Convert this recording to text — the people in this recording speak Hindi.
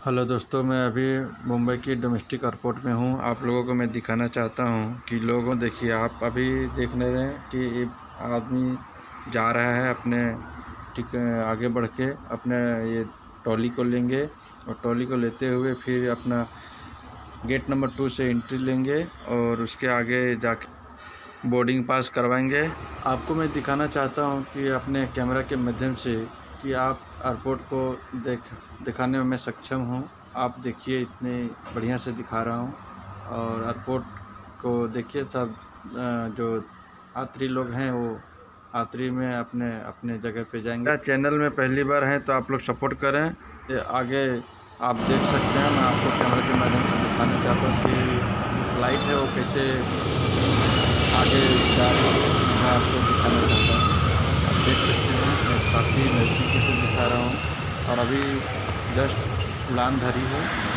हेलो दोस्तों, मैं अभी मुंबई की डोमेस्टिक एयरपोर्ट में हूँ। आप लोगों को मैं दिखाना चाहता हूँ कि लोगों देखिए, आप अभी देख रहे हैं कि एक आदमी जा रहा है अपने आगे बढ़ के अपने ये ट्रॉली को लेंगे और ट्रॉली को लेते हुए फिर अपना गेट नंबर 2 से एंट्री लेंगे और उसके आगे जाके बोर्डिंग पास करवाएंगे। आपको मैं दिखाना चाहता हूँ कि अपने कैमरा के माध्यम से कि आप एयरपोर्ट को दिखाने में मैं सक्षम हूँ। आप देखिए, इतने बढ़िया से दिखा रहा हूँ और एयरपोर्ट को देखिए। सब जो यात्री लोग हैं वो यात्री में अपने अपने जगह पे जाएंगे। मेरा चैनल में पहली बार है तो आप लोग सपोर्ट करें। ये आगे आप देख सकते हैं, मैं आपको कैमरे के माध्यम से दिखाना चाहता हूँ कि फ्लाइट है वो कैसे आगे जा रही है। मैं आपको दिखाना चाहता हूँ, आप देख सकते हैं। मैं काफ़ी नज़दीकी से दिखा रहा हूँ और अभी जस्ट उड़ान भरी है।